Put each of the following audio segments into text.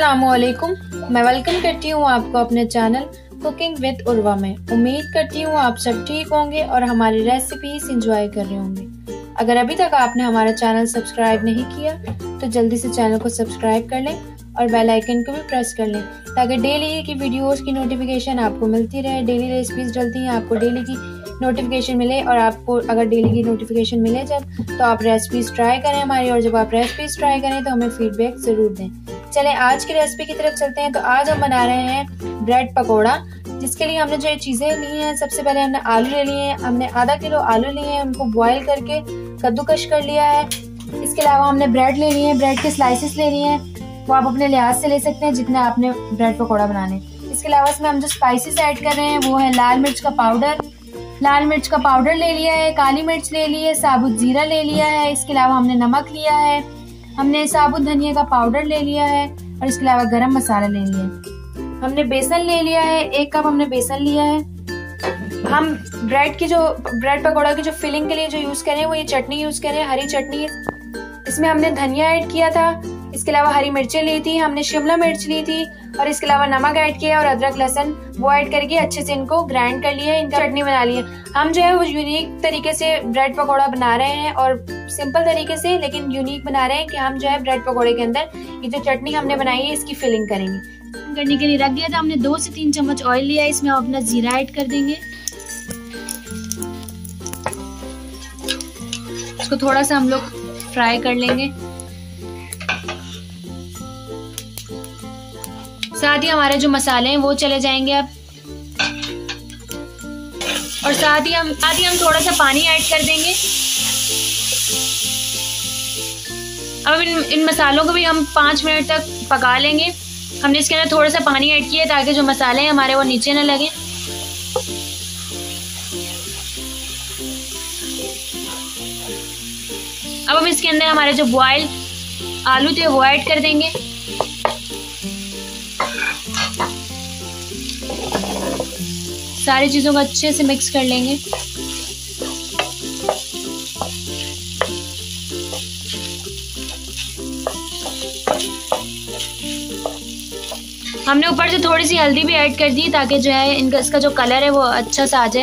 अस्सलामुअलैकुम। मैं वेलकम करती हूँ आपको अपने चैनल कुकिंग विद उर्वा में। उम्मीद करती हूँ आप सब ठीक होंगे और हमारी रेसिपीज एंजॉय कर रहे होंगे। अगर अभी तक आपने हमारा चैनल सब्सक्राइब नहीं किया तो जल्दी से चैनल को सब्सक्राइब कर लें और बेल आइकन को भी प्रेस कर लें ताकि डेली की वीडियोस की नोटिफिकेशन आपको मिलती रहे। डेली रेसिपीज डलती हैं, आपको डेली की नोटिफिकेशन मिले और आपको अगर डेली की नोटिफिकेशन मिले जब तो आप रेसिपीज ट्राई करें हमारी, और जब आप रेसिपीज ट्राई करें तो हमें फीडबैक जरूर दें। चलें आज की रेसिपी की तरफ चलते हैं। तो आज हम बना रहे हैं ब्रेड पकौड़ा, जिसके लिए हमने जो चीजें ली हैं, सबसे पहले हमने आलू ले लिए हैं। हमने आधा किलो आलू लिए हैं, उनको बॉईल करके कद्दूकश कर लिया है। इसके अलावा हमने ब्रेड ले लिए हैं, ब्रेड के स्लाइसेस ले लिए हैं, वो आप अपने लिहाज से ले सकते हैं जितना आपने ब्रेड पकौड़ा बनाने। इसके अलावा इसमें हम जो स्पाइसेस ऐड कर रहे हैं वो है लाल मिर्च का पाउडर ले लिया है, काली मिर्च ले ली है, साबुत जीरा ले लिया है। इसके अलावा हमने नमक लिया है, हमने साबुत धनिया का पाउडर ले लिया है और इसके अलावा गरम मसाला ले लिया है। हमने बेसन ले लिया है, 1 कप हमने बेसन लिया है। हम ब्रेड पकौड़ा की जो फिलिंग के लिए जो यूज करें वो ये चटनी यूज करें, हरी चटनी। इसमें हमने धनिया ऐड किया था, इसके अलावा हरी मिर्चें ली थी, हमने शिमला मिर्च ली थी और इसके अलावा नमक ऐड किया और अदरक लहसुन वो ऐड करके अच्छे से इनको ग्राइंड कर लिया है, इनका चटनी बना ली है। हम जो है वो यूनिक तरीके से ब्रेड पकौड़ा बना रहे हैं और सिंपल तरीके से लेकिन यूनिक बना रहे हैं कि हम जो है ब्रेड पकौड़े के अंदर ये जो चटनी हमने बनाई है इसकी फिलिंग करेंगे। करने के लिए रख दिया था हमने 2 से 3 चम्मच ऑयल लिया है। इसमें अपना जीरा ऐड कर देंगे, इसको थोड़ा सा हम लोग फ्राई कर लेंगे। साथ ही हमारे जो मसाले हैं वो चले जाएंगे अब, और साथ ही हम थोड़ा सा पानी ऐड कर देंगे। अब इन मसालों को भी हम 5 मिनट तक पका लेंगे। हमने इसके अंदर थोड़ा सा पानी ऐड किया ताकि जो मसाले हैं हमारे वो नीचे ना लगे। अब हम इसके अंदर हमारे जो बॉयल आलू थे वो ऐड कर देंगे। सारी चीजों को अच्छे से मिक्स कर लेंगे। हमने ऊपर से थोड़ी सी हल्दी भी ऐड कर दी ताकि जो है इसका जो कलर है वो अच्छा सा आ जाए।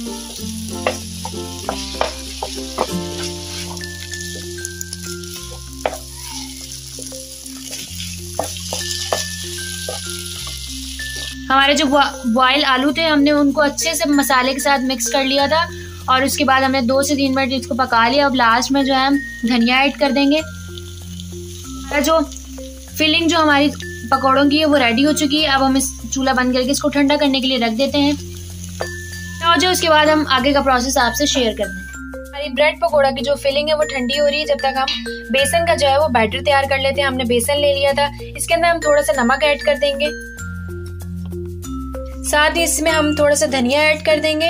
हमारे जो बॉयल आलू थे हमने उनको अच्छे से मसाले के साथ मिक्स कर लिया था और उसके बाद हमने 2 से 3 मिनट इसको पका लिया। अब लास्ट में जो है हम धनिया ऐड कर देंगे। जो फिलिंग जो हमारी पकौड़ों की है वो रेडी हो चुकी है। अब हम इस चूल्हा बंद करके इसको ठंडा करने के लिए रख देते हैं और जो उसके बाद हम आगे का प्रोसेस आपसे शेयर करते हैं। हमारी ब्रेड पकौड़ा की जो फिलिंग है वो ठंडी हो रही है, जब तक हम बेसन का जो है वो बैटर तैयार कर लेते हैं। हमने बेसन ले लिया था, इसके अंदर हम थोड़ा सा नमक ऐड कर देंगे, साथ ही इसमें हम थोड़ा सा धनिया ऐड कर देंगे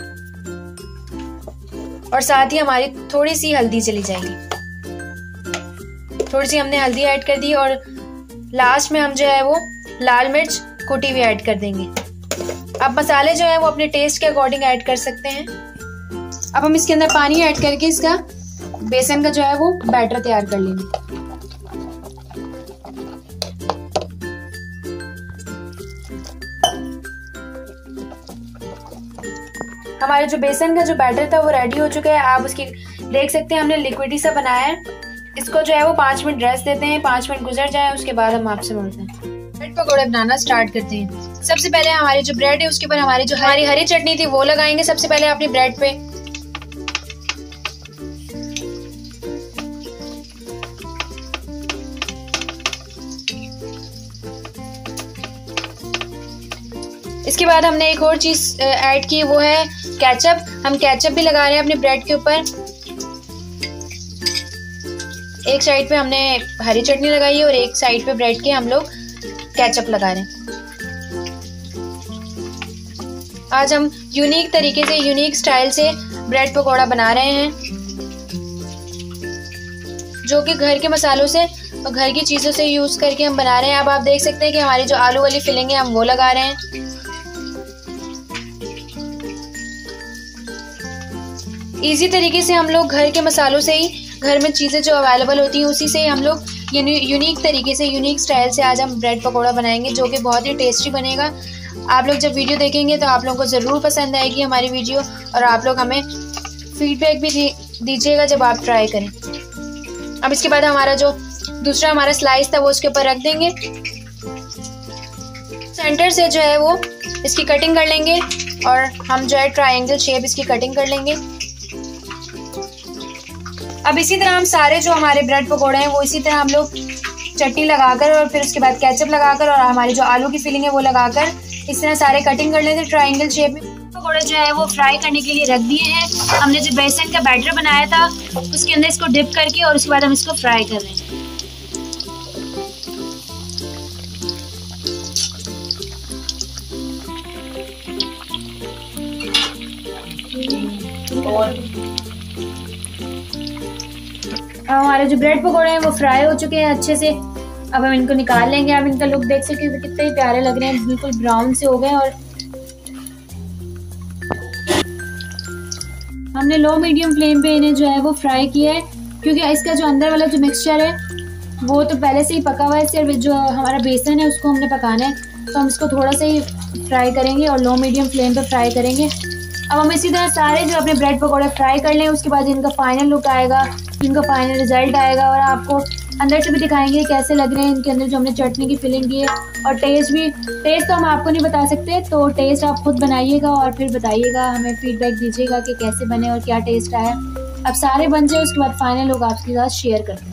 और साथ ही हमारी थोड़ी सी हल्दी चली जाएगी। थोड़ी सी हमने हल्दी ऐड कर दी और लास्ट में हम जो है वो लाल मिर्च कुटी हुई ऐड कर देंगे। अब मसाले जो है वो अपने टेस्ट के अकॉर्डिंग ऐड कर सकते हैं। अब हम इसके अंदर पानी ऐड करके इसका बेसन का जो है वो बैटर तैयार कर लेंगे। हमारे जो बेसन का जो बैटर था वो रेडी हो चुका है। आप उसकी देख सकते हैं हमने लिक्विडी सा बनाया है। इसको जो है वो 5 मिनट रेस्ट देते हैं, 5 मिनट गुजर जाए उसके बाद हम आपसे मिलते हैं। ब्रेड पकौड़े बनाना स्टार्ट करते हैं। सबसे पहले हमारी जो ब्रेड है उसके ऊपर हमारी जो हरी चटनी थी वो लगाएंगे सबसे पहले अपनी ब्रेड पे। इसके बाद हमने एक और चीज ऐड की, वो है केचप। हम केचप भी लगा रहे हैं अपनी ब्रेड के ऊपर। एक साइड पे हमने हरी चटनी लगाई है और एक साइड पे ब्रेड के हम लोग केचप लगा रहे हैं। आज हम यूनिक तरीके से, यूनिक स्टाइल से ब्रेड पकौड़ा बना रहे हैं, जो कि घर के मसालों से और घर की चीजों से यूज करके हम बना रहे हैं। अब आप देख सकते हैं कि हमारी जो आलू वाली फिलिंग है हम वो लगा रहे हैं। इजी तरीके से हम लोग घर के मसालों से ही, घर में चीजें जो अवेलेबल होती हैं उसी से हम लोग यूनिक तरीके से, यूनिक स्टाइल से आज हम ब्रेड पकौड़ा बनाएंगे जो कि बहुत ही टेस्टी बनेगा। आप लोग जब वीडियो देखेंगे तो आप लोगों को ज़रूर पसंद आएगी हमारी वीडियो, और आप लोग हमें फीडबैक भी दीजिएगा जब आप ट्राई करें। अब इसके बाद हमारा जो दूसरा हमारा स्लाइस था वो उसके ऊपर रख देंगे। सेंटर से जो है वो इसकी कटिंग कर लेंगे और हम जो है ट्रायंगल शेप इसकी कटिंग कर लेंगे। अब इसी तरह हम सारे जो हमारे ब्रेड पकौड़े हैं वो इसी तरह हम लोग चटनी लगाकर और फिर उसके बाद केचप लगाकर और हमारी जो आलू की फिलिंग है वो लगाकर इस तरह सारे कटिंग कर लेते हैं ट्रायंगल शेप में। पकौड़े जो है वो फ्राई करने के लिए रख दिए हैं। हमने जो बेसन का बैटर बनाया था उसके अंदर इसको डिप करके और उसके बाद हम इसको फ्राई कर रहे हैं। हमारे जो ब्रेड पकौड़े हैं वो फ्राई हो चुके हैं अच्छे से। अब हम इनको निकाल लेंगे। आप इनका लुक देख सकते हैं कितने प्यारे लग रहे हैं, बिल्कुल ब्राउन से हो गए। और हमने लो मीडियम फ्लेम पे इन्हें जो है वो फ्राई किया है, क्योंकि इसका जो अंदर वाला जो मिक्सचर है वो तो पहले से ही पका हुआ है। सिर्फ जो हमारा बेसन है उसको हमने पकाना है, तो हम इसको थोड़ा सा ही फ्राई करेंगे और लो मीडियम फ्लेम पे फ्राई करेंगे। अब हम इसी तरह सारे जो अपने ब्रेड पकौड़े फ्राई कर लें, उसके बाद इनका फाइनल लुक आएगा, इनका फाइनल रिजल्ट आएगा और आपको अंदर से भी दिखाएंगे कैसे लग रहे हैं। इनके अंदर जो हमने चटनी की फिलिंग की है और टेस्ट तो हम आपको नहीं बता सकते, तो टेस्ट आप खुद बनाइएगा और फिर बताइएगा, हमें फीडबैक दीजिएगा कि कैसे बने और क्या टेस्ट आया। अब सारे बन जाए उसके बाद फाइनल लुक आपके साथ शेयर करते हैं।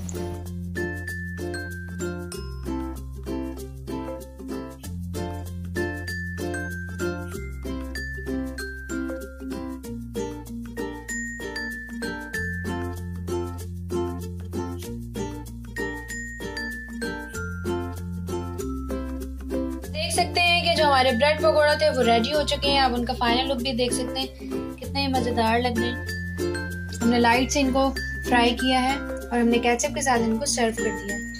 देख सकते हैं कि जो हमारे ब्रेड पकौड़े थे वो रेडी हो चुके हैं। आप उनका फाइनल लुक भी देख सकते हैं, कितने मज़ेदार लग रहे हैं। हमने लाइट से इनको फ्राई किया है और हमने केचप के साथ इनको सर्व कर दिया है।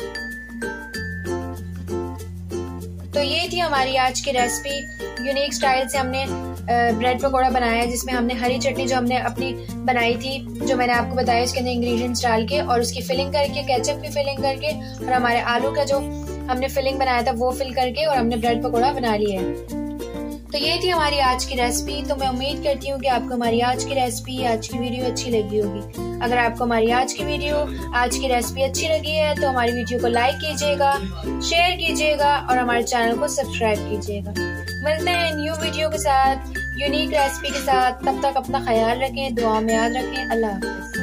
तो ये थी हमारी आज की रेसिपी। यूनिक स्टाइल से हमने ब्रेड पकौड़ा बनाया है, जिसमें हमने हरी चटनी जो हमने अपनी बनाई थी, जो मैंने आपको बताया, उसके अंदर इंग्रेडिएंट्स डाल के और उसकी फिलिंग करके, केचप की फिलिंग करके और हमारे आलू का जो हमने फिलिंग बनाया था वो फिल करके और हमने ब्रेड पकौड़ा बना लिया है। तो ये थी हमारी आज की रेसिपी। तो मैं उम्मीद करती हूँ कि आपको हमारी आज की रेसिपी, आज की वीडियो अच्छी लगी होगी। अगर आपको हमारी आज की वीडियो, आज की रेसिपी अच्छी लगी है तो हमारी वीडियो को लाइक कीजिएगा, शेयर कीजिएगा और हमारे चैनल को सब्सक्राइब कीजिएगा। मिलते हैं न्यू वीडियो के साथ, यूनिक रेसिपी के साथ। तब तक अपना ख्याल रखें, दुआ में याद रखें। अल्लाह हाफ़िज़।